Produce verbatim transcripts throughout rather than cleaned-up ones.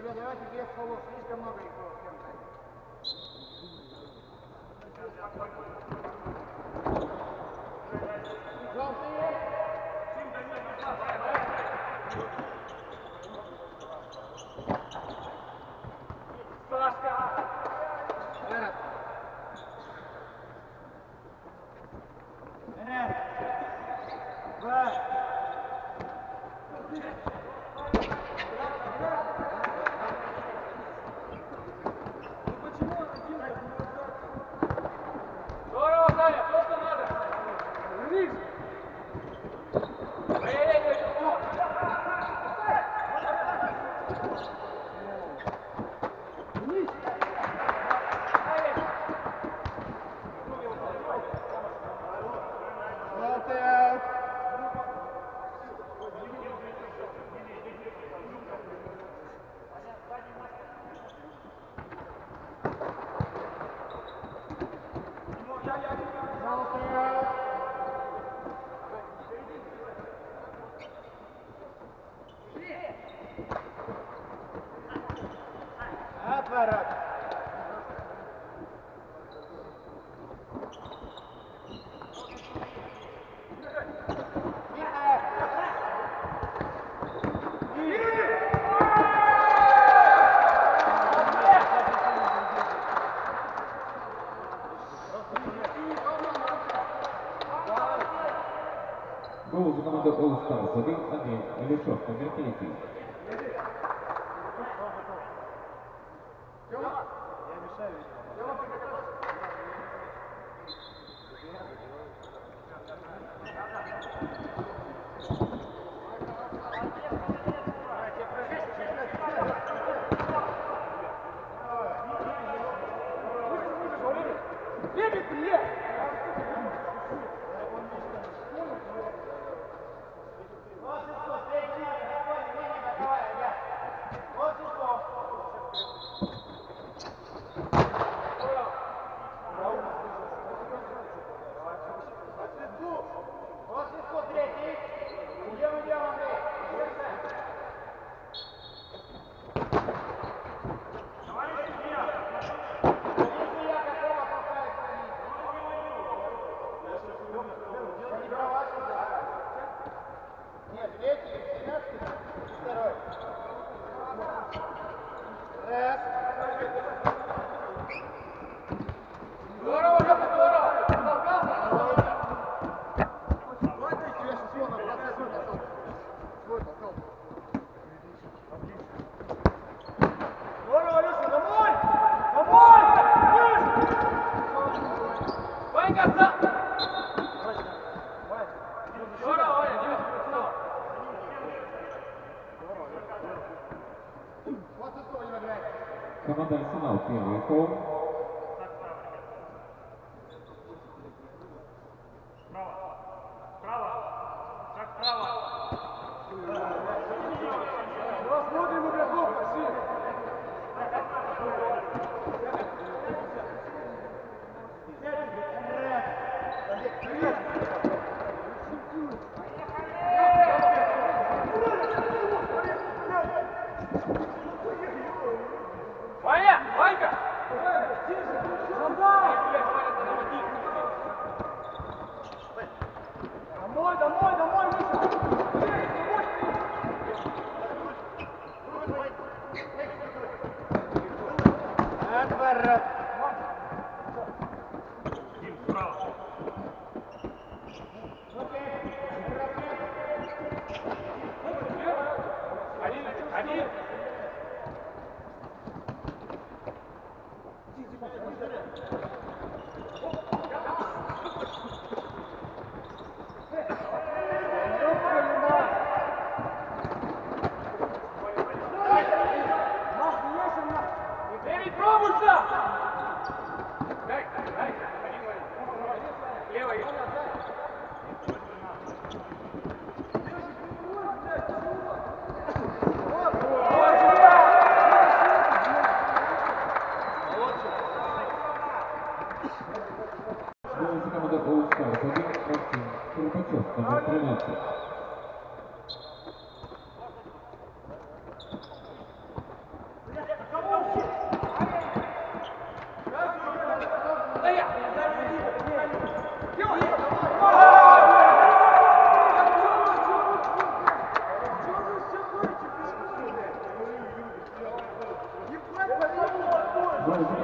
Ребята, давайте без фолов, слишком много их было. Желтые! Сашка! Вперед! Вперед! Два! Здорово, Саня, то, что надо! Вернись! Ай-яй-яй, что? Вернись! Желтая! Отворот. Гол за команду All Stars один один. Мелешов, Коммерческая. Команда Арсенал, первый фол. Право. Право. Шаг вправо. Смотрим игроков, Максим. Ваня! Ванька!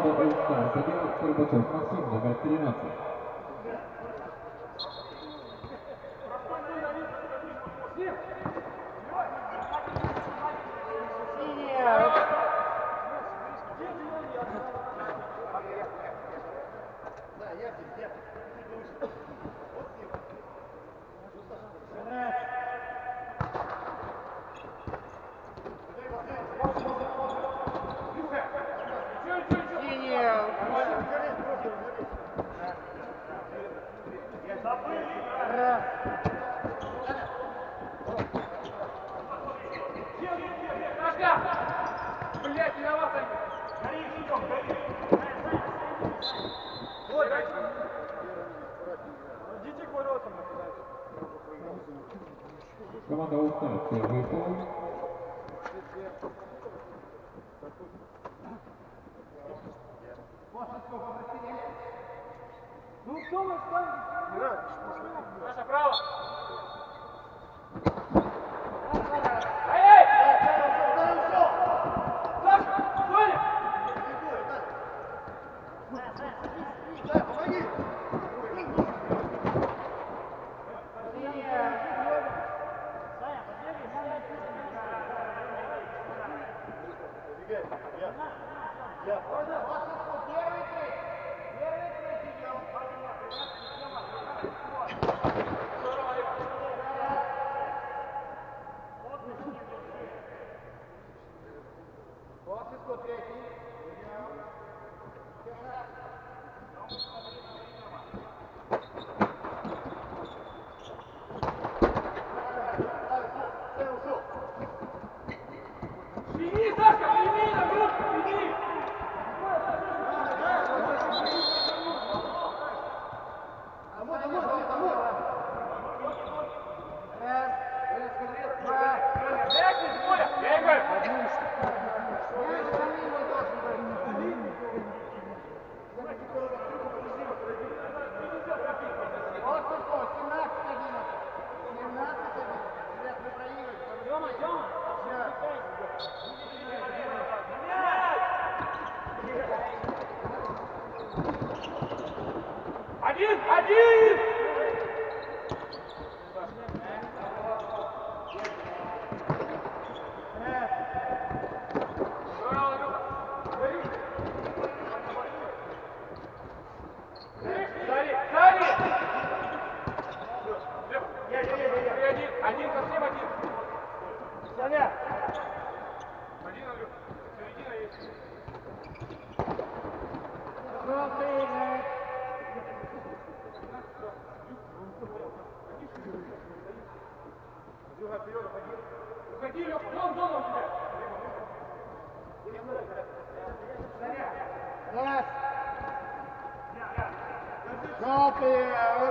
Команда All-Star забил Горбачев Максим, номер тринадцать. Блять, виноват они! Гори, идем, гори! Вот, идите к воротам. Команда All-Star первый фол. Ну, кто мы ставим? Наша право! Эй! Саша, Соня! Помоги! Я. Первый третий. Первый третий идем. Вот сто третий. Прими, Сашка, прими, на грудь, прими! Домой, домой, домой! Раз, два, Бегай, Коля, бегай! вот сколько, семнадцать одиннадцать. семнадцать одиннадцать. Ребят, вы проигрываете. Тёма, Тёма! Один, один! Сзади, сзади! Один, один, совсем один. Саня! Один, Андрюх. Середина есть. Уходи, Лёх, вон зона у тебя. Раз. Желтый.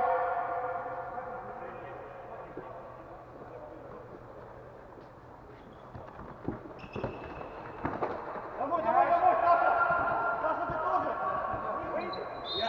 Домой, домой, домой, Саша! Саша, ты тоже! Выйди! Я.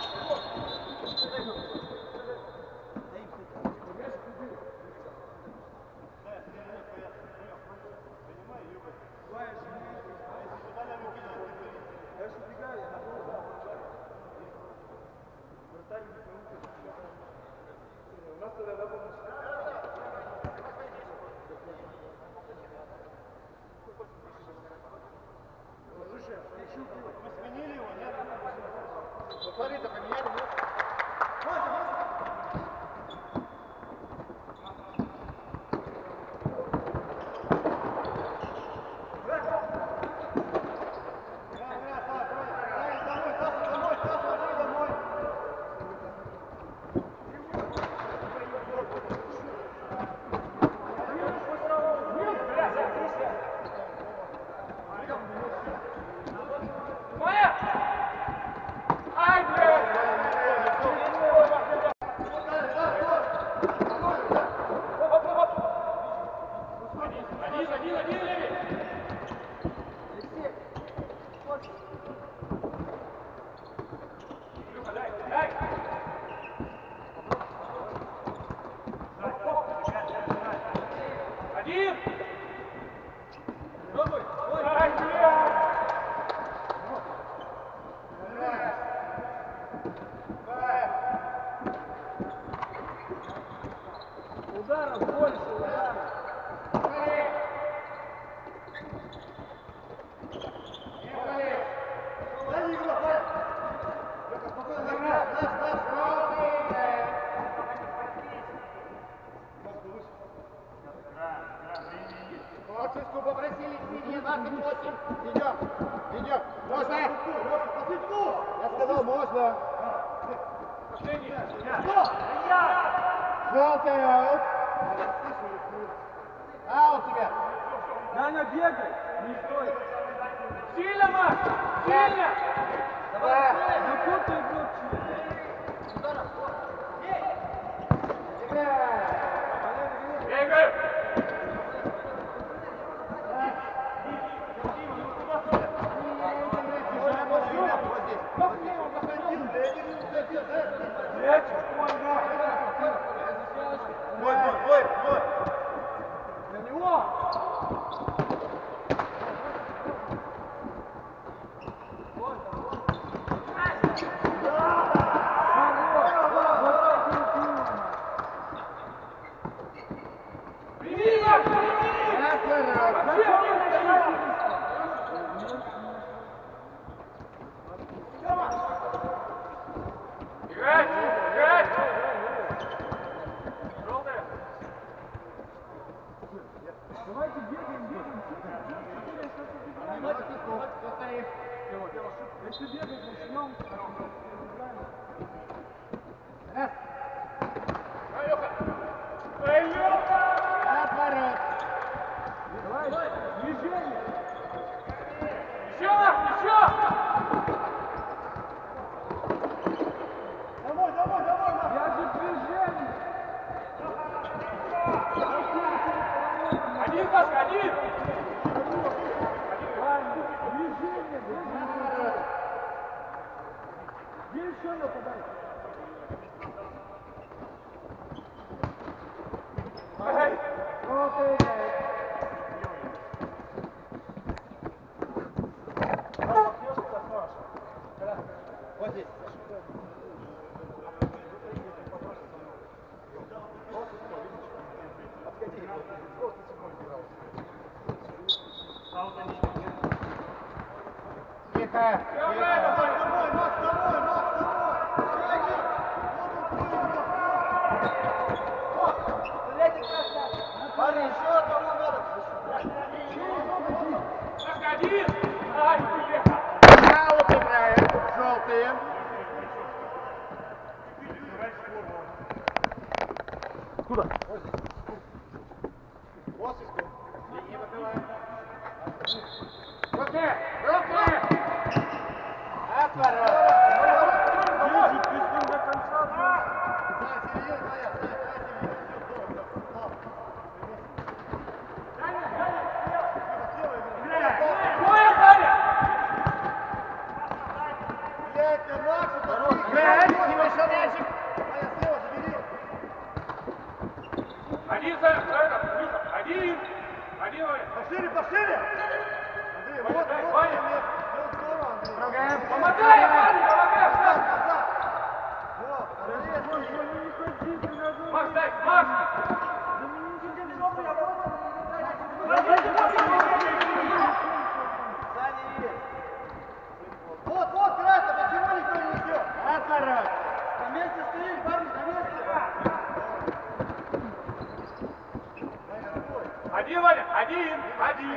Мы сменили его, нет? Смотри-то, поменяли, нет? Моя! Ай, блядь! попросили синие двадцать восемь. Идем, идем. Можно? Я сказал, можно. Желтый аут. Аут тебе. Даня, бегай! Не стой! Сильно, Маш! Сильно! Давай. Ну тут ты игрок. Бегай! Бой, бой, бой, бой. На него! Прими, Маш, играть! Играть! Желтая! Давайте бегаем, бегаем. Если бегать начнем, Раз. Ай, Лёха! Ай, Лёха! Отворот. давай, движение. Еще, Маш, еще! Домой, домой, домой, Маш. Я же движение. Один, Сашка, один! Движение, движение. Где еще нападать? Ай! Вот здесь. Тихо. Давай, давай, Домой, Макс, домой, Макс, домой. Парень, еще одного надо. Сашка, один! Ай, блин! Аут играет. Желтые. Куда? Осечку. Линии выбиваем. Желтая! Желтая! Отворот. Держи, ты с ним до конца. Да, середина твоя. Да, Боя, Саня! блядь, ты Макс, это Хорош, ты. блядь, Не вышел мячик. Моя слева, забери. Один, Саня, Саня, Миша, один! Один, Ваня! Пошире, пошире. Андрей, вот, вот, Дай, вот, Ваня. место. Вот здорово, Андрей. Помогай, Ваня, помогай! Назад, Сашка! назад. Вот, Андрей, Макс, дай, Макс! вот, вот, красный, почему никто не идет? Отворот. На месте стоит, парень, на месте. Один, Ваня, один, один!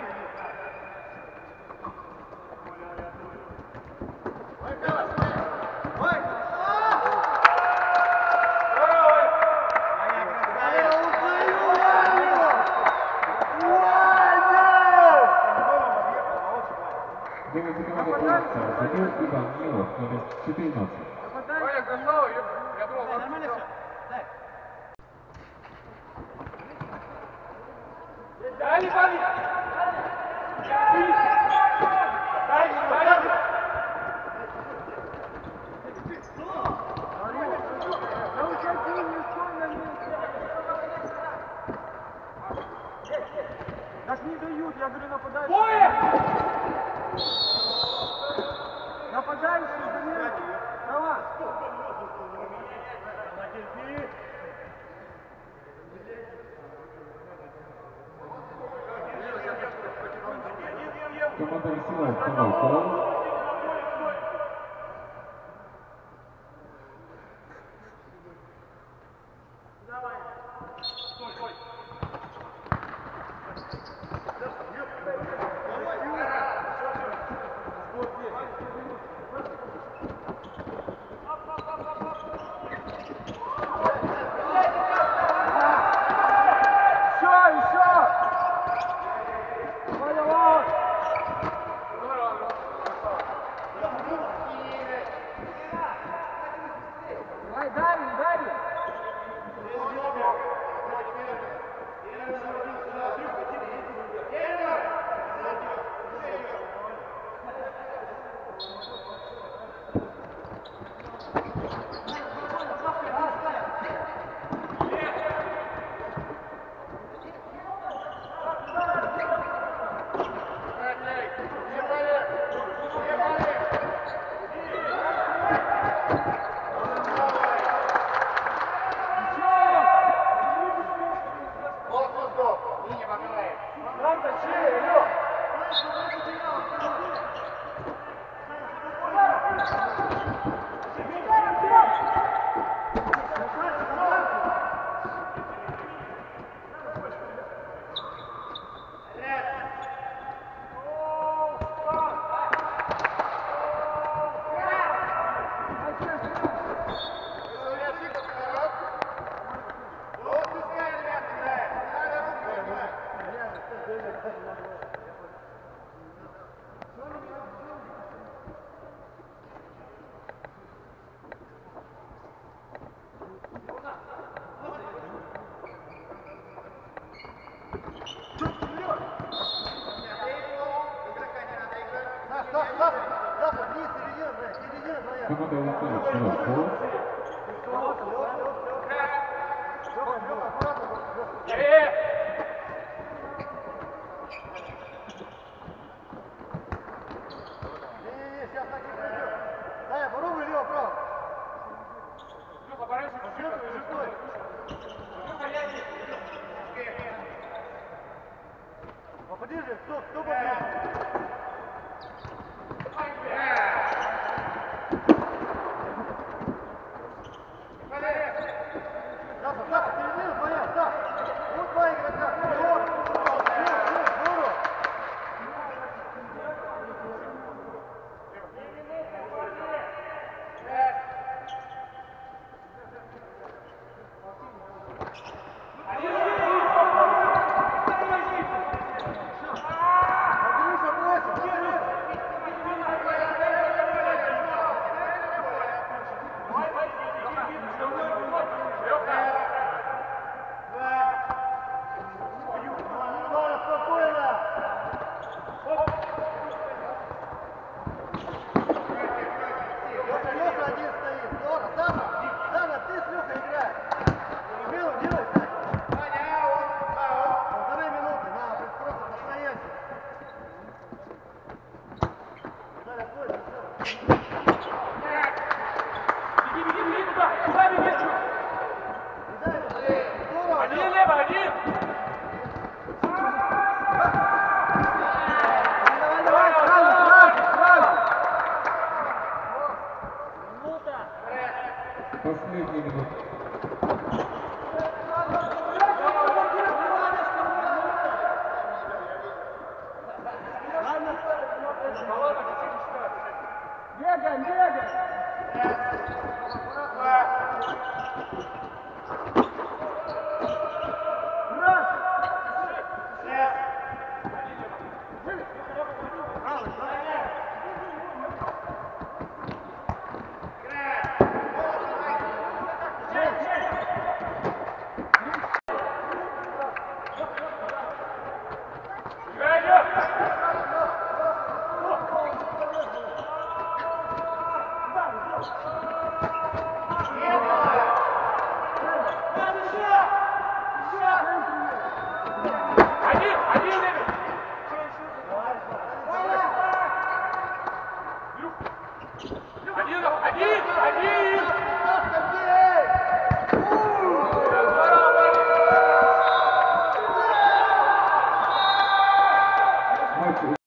Девятый команда Арсенал забил Иван Милов, номер четырнадцать. Ваня, красава, я, я думал, вас Нормально все? Дай. Дали, парни! Дай, дай! Так не дают, я говорю, нападающий. Боя! Нападающий, замена. Давай. Команда Арсенал второй фол. Команда выходит вперед. Пол. Сейчас так и пойдет. Дай, попробуй лево, право. Попади же, кто, кто победит? Саша, Саша, середина твоя, Саша. Вот два игрока. Здорово. Здорово. Последний минут. Бегаем, бегаем!